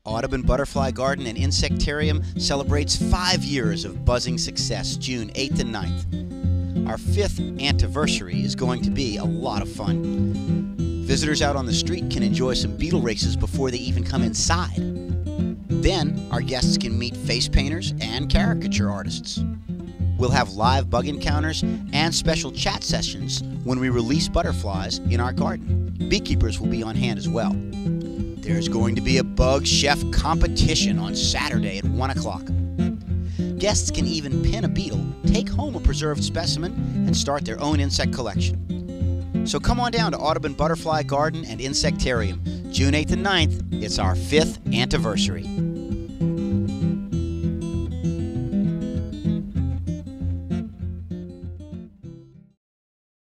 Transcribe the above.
Audubon Butterfly Garden and Insectarium celebrates 5 years of buzzing success, June 8th and 9th. Our 5th anniversary is going to be a lot of fun. Visitors out on the street can enjoy some beetle races before they even come inside. Then, our guests can meet face painters and caricature artists. We'll have live bug encounters and special chat sessions when we release butterflies in our garden. Beekeepers will be on hand as well. There's going to be a bug chef competition on Saturday at 1 o'clock. Guests can even pin a beetle, take home a preserved specimen, and start their own insect collection. So come on down to Audubon Butterfly Garden and Insectarium, June 8th and 9th. It's our 5th anniversary.